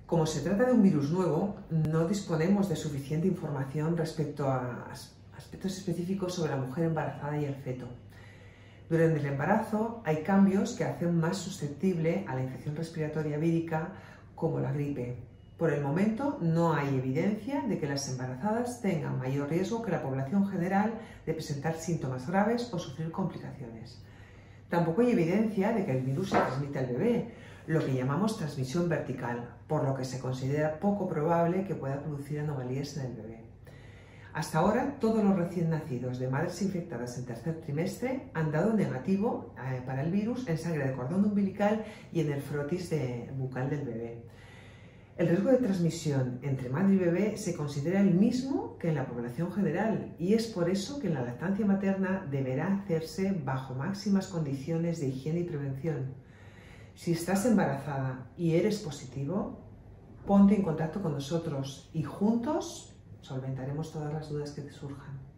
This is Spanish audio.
Como se trata de un virus nuevo, no disponemos de suficiente información respecto a aspectos específicos sobre la mujer embarazada y el feto. Durante el embarazo hay cambios que hacen más susceptible a la infección respiratoria vírica como la gripe. Por el momento no hay evidencia de que las embarazadas tengan mayor riesgo que la población general de presentar síntomas graves o sufrir complicaciones. Tampoco hay evidencia de que el virus se transmite al bebé, lo que llamamos transmisión vertical, por lo que se considera poco probable que pueda producir anomalías en el bebé. Hasta ahora, todos los recién nacidos de madres infectadas en tercer trimestre han dado negativo para el virus en sangre de cordón umbilical y en el frotis bucal del bebé. El riesgo de transmisión entre madre y bebé se considera el mismo que en la población general y es por eso que en la lactancia materna deberá hacerse bajo máximas condiciones de higiene y prevención. Si estás embarazada y eres positivo, ponte en contacto con nosotros y juntos solventaremos todas las dudas que te surjan.